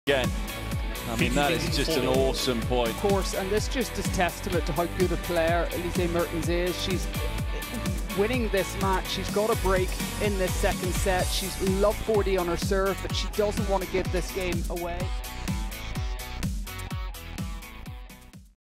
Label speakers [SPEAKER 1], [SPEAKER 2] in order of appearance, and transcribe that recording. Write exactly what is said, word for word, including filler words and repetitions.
[SPEAKER 1] Again, I mean, that is just an awesome point.
[SPEAKER 2] Of course, and this just is testament to how good a player Elise Mertens is. She's winning this match. She's got a break in this second set. She's love forty on her serve, but she doesn't want to give this game away.